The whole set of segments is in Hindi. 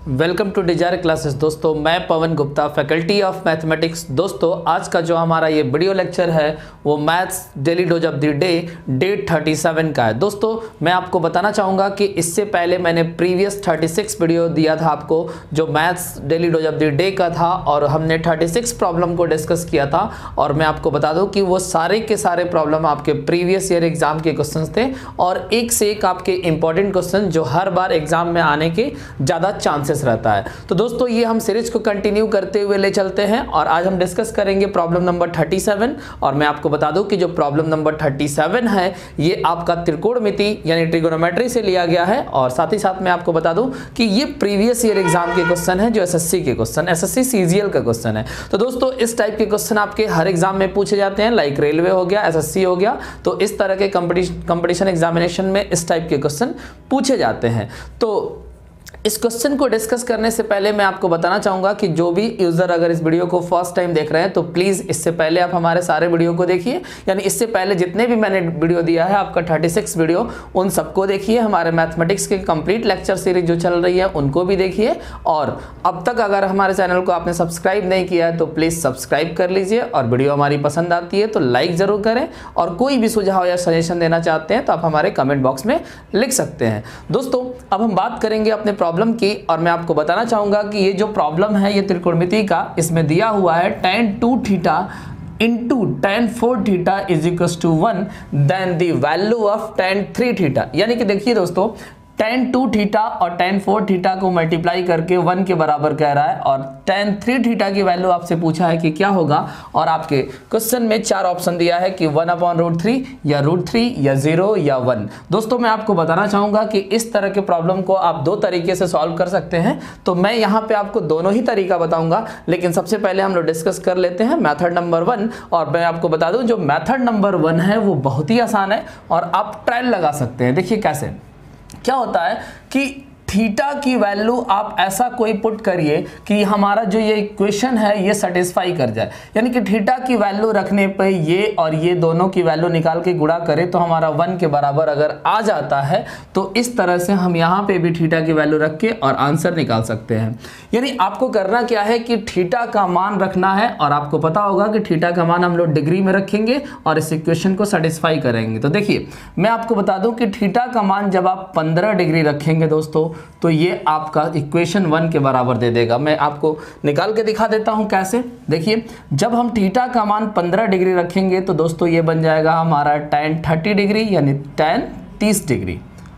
Welcome to Dzire classes. दोस्तों मैं Pawan Gupta, faculty of mathematics. दोस्तों आज का जो हमारा ये वीडियो लेक्चर है वो maths daily dose of the day 37 का है। दोस्तों मैं आपको बताना चाहूँगा कि इससे पहले मैंने प्रीवियस 36 वीडियो दिया था आपको, जो maths daily dose of the day का था, और हमने 36 प्रॉब्लम को डिस्कस किया था। और मैं आपको बता दूं कि वो सारे के सारे प्रॉब्लम आपके प्रीवियस ईयर एग्जाम के क्वेश्चन थे, और एक से एक आपके इंपॉर्टेंट क्वेश्चन जो हर बार एग्जाम में आने के ज़्यादा चांसेस रहता है। तो दोस्तों ये हम सीरीज को कंटिन्यू करते हुए ले चलते हैं, और आज हम डिस्कस करेंगे प्रॉब्लम नंबर 37। और मैं आपको बता दूं कि जो प्रॉब्लम नंबर 37 है ये आपका त्रिकोणमिति यानी ट्रिगोनोमेट्री से लिया गया है। और साथ ही साथ मैं आपको बता दूं कि ये प्रीवियस ईयर एग्जाम के क्वेश्चन है, जो एसएससी के क्वेश्चन, एसएससी सीजीएल का क्वेश्चन है। तो दोस्तों इस टाइप के क्वेश्चन आपके हर एग्जाम में पूछे जाते हैं, लाइक रेलवे हो गया, एसएससी हो गया। तो इस तरह के कंपटीशन एग्जामिनेशन में इस टाइप के क्वेश्चन पूछे जाते हैं। तो इस क्वेश्चन को डिस्कस करने से पहले मैं आपको बताना चाहूंगा कि जो भी यूजर अगर इस वीडियो को फर्स्ट टाइम देख रहे हैं तो प्लीज इससे पहले आप हमारे सारे वीडियो को देखिए, यानी इससे पहले जितने भी मैंने वीडियो दिया है आपका 36 वीडियो, उन सबको देखिए। हमारे मैथमेटिक्स के कंप्लीट लेक्चर सीरीज जो चल रही है उनको भी देखिए। और अब तक अगर हमारे चैनल को आपने सब्सक्राइब नहीं किया है तो प्लीज सब्सक्राइब कर लीजिए, और वीडियो हमारी पसंद आती है तो लाइक जरूर करें, और कोई भी सुझाव या सजेशन देना चाहते हैं तो आप हमारे कमेंट बॉक्स में लिख सकते हैं। दोस्तों अब हम बात करेंगे अपने प्रॉब्लम की, और मैं आपको बताना चाहूंगा कि ये जो प्रॉब्लम है ये त्रिकोणमिति का, इसमें दिया हुआ है tan 2 theta into tan 4 theta is equal to 1 then the value of tan 3 theta. यानी कि देखिए दोस्तों tan 2 थीटा और tan 4 थीटा को मल्टीप्लाई करके 1 के बराबर कह रहा है, और tan 3 थीटा की वैल्यू आपसे पूछा है कि क्या होगा। और आपके क्वेश्चन में 4 ऑप्शन दिया है कि 1/√3 या √3 या 0 या 1। दोस्तों मैं आपको बताना चाहूंगा कि इस तरह के प्रॉब्लम को आप दो तरीके से सॉल्व कर सकते हैं। तो मैं यहाँ पे आपको दोनों ही तरीका बताऊंगा, लेकिन सबसे पहले हम लोग डिस्कस कर लेते हैं मैथड नंबर 1। और मैं आपको बता दूं जो मैथड नंबर 1 है वो बहुत ही आसान है, और आप ट्रायल लगा सकते हैं। देखिए कैसे क्या होता है कि थीटा की वैल्यू आप ऐसा कोई पुट करिए कि हमारा जो ये इक्वेशन है ये सेटिस्फाई कर जाए, यानी कि थीटा की वैल्यू रखने पे ये और ये दोनों की वैल्यू निकाल के गुणा करें तो हमारा 1 के बराबर अगर आ जाता है, तो इस तरह से हम यहाँ पे भी थीटा की वैल्यू रख के और आंसर निकाल सकते हैं। यानी आपको करना क्या है कि थीटा का मान रखना है, और आपको पता होगा कि थीटा का मान हम लोग डिग्री में रखेंगे और इस इक्वेशन को सेटिस्फाई करेंगे। तो देखिए मैं आपको बता दूं कि थीटा का मान जब आप 15 डिग्री रखेंगे दोस्तों, तो ये आपका इक्वेशन 1 के बराबर दे देगा। मैं आपको निकाल के दिखा देता हूं कैसे। देखिए जब हम थीटा का मान 15 डिग्री रखेंगे तो दोस्तों ये बन जाएगा हमारा tan 30 डिग्री यानी tan 30 डिग्री,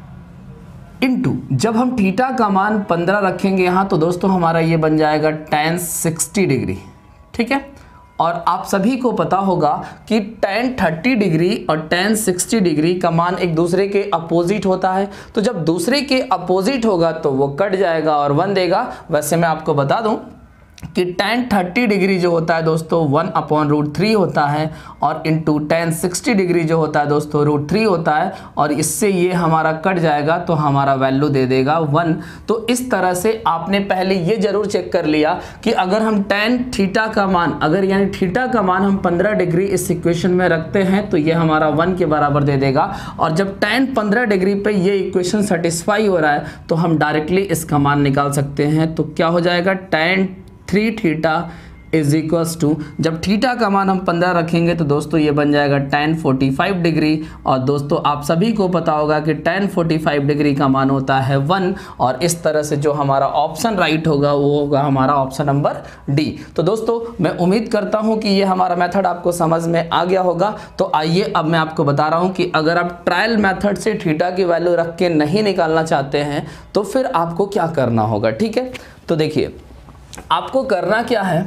इनटू जब हम थीटा का मान 15 रखेंगे यहाँ तो दोस्तों हमारा ये बन जाएगा tan 60 डिग्री। ठीक है, और आप सभी को पता होगा कि tan 30 डिग्री और tan 60 डिग्री का मान एक दूसरे के अपोजिट होता है। तो जब दूसरे के अपोजिट होगा तो वो कट जाएगा और 1 देगा। वैसे मैं आपको बता दूं कि tan 30 डिग्री जो होता है दोस्तों 1/√3 होता है, और इंटू tan 60 डिग्री जो होता है दोस्तों √3 होता है, और इससे ये हमारा कट जाएगा तो हमारा वैल्यू दे देगा 1। तो इस तरह से आपने पहले ये जरूर चेक कर लिया कि अगर हम tan थीटा का मान, अगर यानी थीटा का मान हम 15 डिग्री इस इक्वेशन में रखते हैं तो ये हमारा 1 के बराबर दे देगा। और जब tan 15 डिग्री पे ये इक्वेशन सेटिस्फाई हो रहा है तो हम डायरेक्टली इसका मान निकाल सकते हैं। तो क्या हो जाएगा tan 3 theta is equals to, जब थीटा का मान हम 15 रखेंगे तो दोस्तों ये बन जाएगा tan 45 डिग्री। और दोस्तों आप सभी को पता होगा कि tan 45 डिग्री का मान होता है 1, और इस तरह से जो हमारा ऑप्शन राइट होगा वो होगा हमारा ऑप्शन नंबर डी। तो दोस्तों मैं उम्मीद करता हूं कि ये हमारा मेथड आपको समझ में आ गया होगा। तो आइए अब मैं आपको बता रहा हूं कि अगर आप ट्रायल मेथड से थीटा की वैल्यू रख के नहीं निकालना चाहते हैं तो फिर आपको क्या करना होगा। ठीक है, तो देखिए आपको करना क्या है,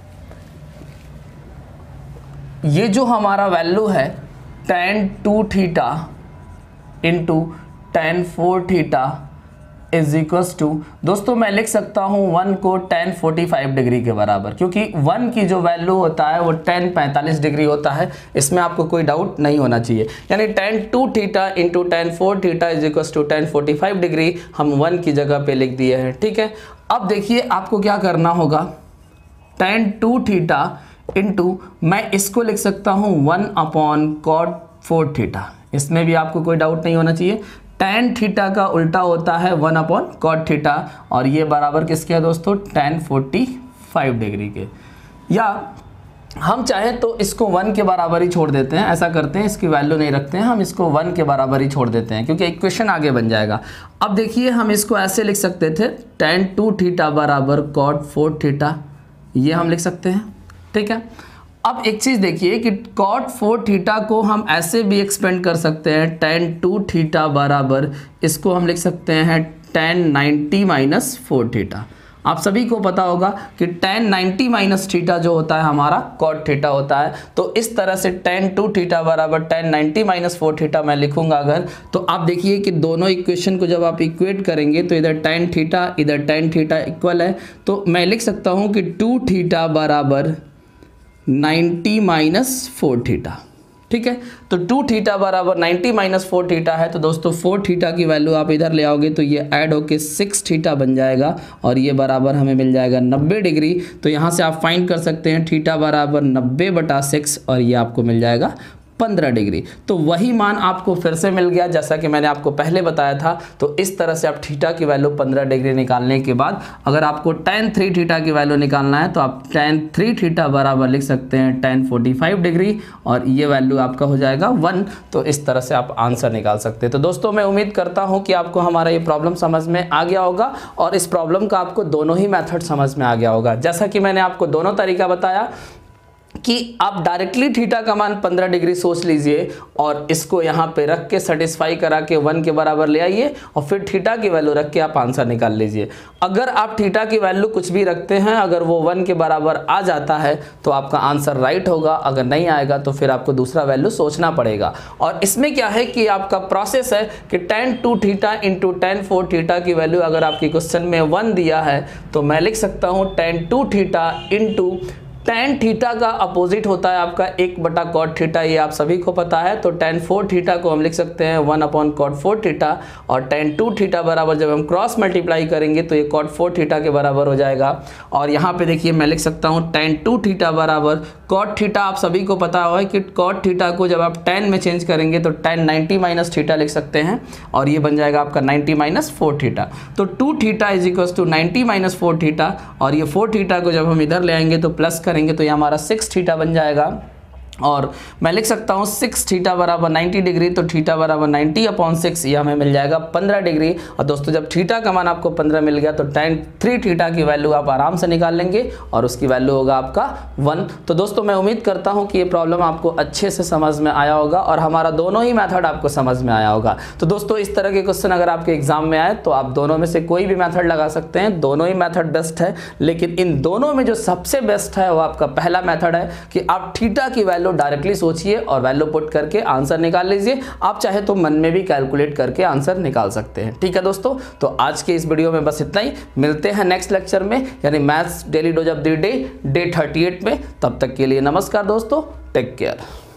ये जो हमारा वैल्यू है tan 2 theta into tan 4 theta is equals to, दोस्तों मैं लिख सकता हूं 1 को tan 45 डिग्री के बराबर, क्योंकि 1 की जो वैल्यू होता है वो tan 45 डिग्री होता है, इसमें आपको कोई डाउट नहीं होना चाहिए। यानी tan 2 theta into tan 4 theta is equals to tan 45 degree हम 1 की जगह पे लिख दिए हैं। ठीक है, अब देखिए आपको क्या करना होगा, tan 2 थीटा इंटू मैं इसको लिख सकता हूं 1/cot 4 थीटा, इसमें भी आपको कोई डाउट नहीं होना चाहिए। tan थीटा का उल्टा होता है 1/cot थीटा, और ये बराबर किसके है दोस्तों, tan 45 डिग्री के। या हम चाहें तो इसको 1 के बराबर ही छोड़ देते हैं, ऐसा करते हैं इसकी वैल्यू नहीं रखते हैं, हम इसको 1 के बराबर ही छोड़ देते हैं क्योंकि इक्वेशन आगे बन जाएगा। अब देखिए हम इसको ऐसे लिख सकते थे tan 2 थीटा बराबर cot 4 थीटा, ये हम लिख सकते हैं, ठीक है। अब एक चीज़ देखिए कि cot 4 थीटा को हम ऐसे भी एक्सपेंड कर सकते हैं, tan 2 थीटा बराबर इसको हम लिख सकते हैं tan 90 - 4 थीटा। आप सभी को पता होगा कि tan 90 - थीटा जो होता है हमारा cot थीटा होता है। तो इस तरह से tan 2 थीटा बराबर tan 90 - 4 थीटा मैं लिखूंगा अगर, तो आप देखिए कि दोनों इक्वेशन को जब आप इक्वेट करेंगे तो इधर tan थीटा इधर tan थीटा इक्वल है, तो मैं लिख सकता हूं कि 2 थीटा बराबर 90 - 4 थीटा, ठीक है। तो 2 थीटा बराबर 90 - 4 थीटा है, तो दोस्तों 4 थीटा की वैल्यू आप इधर ले आओगे तो ये ऐड होके 6 थीटा बन जाएगा, और ये बराबर हमें मिल जाएगा 90 डिग्री। तो यहाँ से आप फाइंड कर सकते हैं थीटा बराबर 90/6, और ये आपको मिल जाएगा 15 डिग्री। तो वही मान आपको फिर से मिल गया जैसा कि मैंने आपको पहले बताया था। तो इस तरह से आप थीटा की वैल्यू 15 डिग्री निकालने के बाद अगर आपको tan 3 थीटा की वैल्यू निकालना है तो आप tan 3 थीटा बराबर लिख सकते हैं tan 45 डिग्री, और ये वैल्यू आपका हो जाएगा 1। तो इस तरह से आप आंसर निकाल सकते हैं। तो दोस्तों मैं उम्मीद करता हूँ कि आपको हमारा ये प्रॉब्लम समझ में आ गया होगा, और इस प्रॉब्लम का आपको दोनों ही मेथड समझ में आ गया होगा। जैसा कि मैंने आपको दोनों तरीका बताया कि आप डायरेक्टली थीटा का मान 15 डिग्री सोच लीजिए और इसको यहाँ पे रख के सेटिस्फाई करा के 1 के बराबर ले आइए, और फिर थीटा की वैल्यू रख के आप आंसर निकाल लीजिए। अगर आप थीटा की वैल्यू कुछ भी रखते हैं, अगर वो 1 के बराबर आ जाता है तो आपका आंसर राइट होगा, अगर नहीं आएगा तो फिर आपको दूसरा वैल्यू सोचना पड़ेगा। और इसमें क्या है कि आपका प्रोसेस है कि tan 2 theta into tan 4 theta की वैल्यू अगर आपकी क्वेश्चन में 1 दिया है तो मैं लिख सकता हूँ tan 2 theta into tan theta का अपोजिट होता है आपका 1/cot थीटा, ये आप सभी को पता है। तो tan 4 थीटा को हम लिख सकते हैं 1/cot 4 थीटा, और tan 2 थीटा बराबर जब हम क्रॉस मल्टीप्लाई करेंगे तो ये cot 4 थीटा के बराबर हो जाएगा। और यहाँ पे देखिए मैं लिख सकता हूँ tan 2 थीटा बराबर cot थीटा, आप सभी को पता होगा कि cot थीटा को जब आप tan में चेंज करेंगे तो tan 90 - थीटा लिख सकते हैं, और ये बन जाएगा आपका 90 - 4 थीटा। तो 2 theta is equal to 90 - 4 theta, और ये 4 थीटा को जब हम इधर ले आएंगे तो प्लस करेंगे तो ये हमारा 6 थीटा बन जाएगा। और मैं लिख सकता हूँ 6 थीटा बराबर 90 डिग्री, तो थीटा बराबर 90/6, ये हमें मिल जाएगा 15 डिग्री। और दोस्तों जब थीटा का मान आपको 15 मिल गया तो tan 3 थीटा की वैल्यू आप आराम से निकाल लेंगे, और उसकी वैल्यू होगा आपका 1। तो दोस्तों मैं उम्मीद करता हूँ कि ये प्रॉब्लम आपको अच्छे से समझ में आया होगा, और हमारा दोनों ही मेथड आपको समझ में आया होगा। तो दोस्तों इस तरह के क्वेश्चन अगर आपके एग्जाम में आए तो आप दोनों में से कोई भी मेथड लगा सकते हैं, दोनों ही मेथड बेस्ट है। लेकिन इन दोनों में जो सबसे बेस्ट है वो आपका पहला मेथड है कि आप थीटा की वैल्यू डायरेक्टली सोचिए और वैल्यू पुट करके आंसर निकाल लीजिए। आप चाहे तो मन में भी कैलकुलेट करके आंसर निकाल सकते हैं। ठीक है दोस्तों, तो आज के इस वीडियो में बस इतना ही। मिलते हैं नेक्स्ट लेक्चर में, यानी maths daily dose of the day 38 में। तब तक के लिए नमस्कार दोस्तों, टेक केयर।